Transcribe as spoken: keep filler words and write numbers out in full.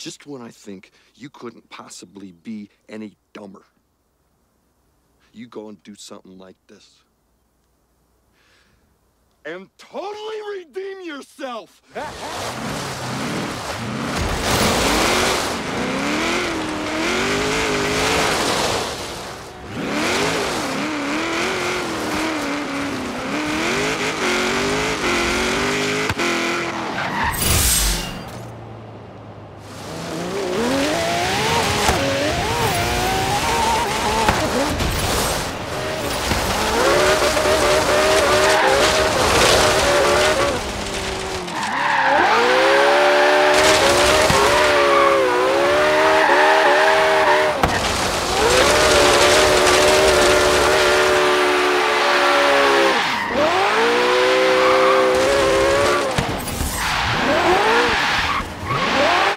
just when I think you couldn't possibly be any dumber, you go and do something like this. And totally redeem yourself!